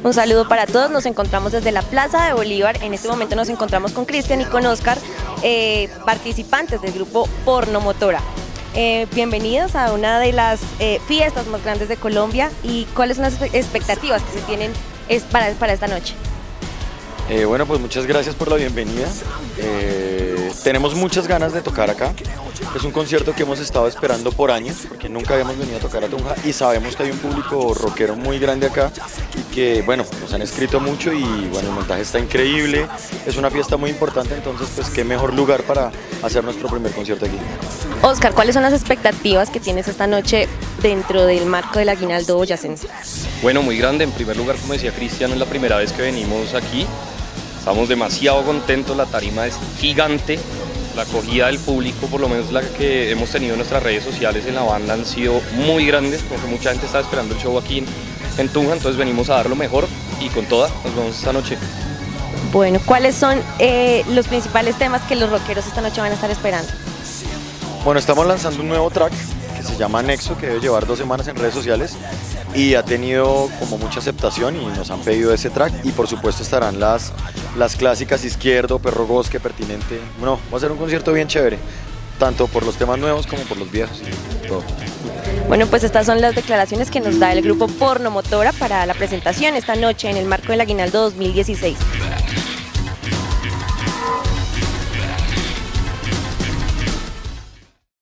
Un saludo para todos, nos encontramos desde la Plaza de Bolívar. En este momento nos encontramos con Cristian y con Oscar, participantes del grupo Porno Motora. Bienvenidos a una de las fiestas más grandes de Colombia. ¿Y cuáles son las expectativas que se tienen para esta noche? Bueno, pues muchas gracias por la bienvenida. Tenemos muchas ganas de tocar acá. Es un concierto que hemos estado esperando por años, porque nunca habíamos venido a tocar a Tunja y sabemos que hay un público rockero muy grande acá y que, bueno, nos han escrito mucho y, bueno, el montaje está increíble. Es una fiesta muy importante, entonces, pues, qué mejor lugar para hacer nuestro primer concierto aquí. Oscar, ¿cuáles son las expectativas que tienes esta noche dentro del marco del Aguinaldo Boyacense? Bueno, muy grande. En primer lugar, como decía Cristian, es la primera vez que venimos aquí. Estamos demasiado contentos, la tarima es gigante, la acogida del público, por lo menos la que hemos tenido en nuestras redes sociales en la banda, han sido muy grandes, porque mucha gente está esperando el show aquí en Tunja, entonces venimos a dar lo mejor y con toda, nos vemos esta noche. Bueno, ¿cuáles son los principales temas que los rockeros esta noche van a estar esperando? Bueno, estamos lanzando un nuevo track que se llama Nexo, que debe llevar 2 semanas en redes sociales y ha tenido como mucha aceptación y nos han pedido ese track, y por supuesto estarán las clásicas Izquierdo, Perro Bosque, Pertinente. Bueno, va a ser un concierto bien chévere, tanto por los temas nuevos como por los viejos y todo. Bueno, pues estas son las declaraciones que nos da el grupo Porno Motora para la presentación esta noche en el marco del Aguinaldo 2016.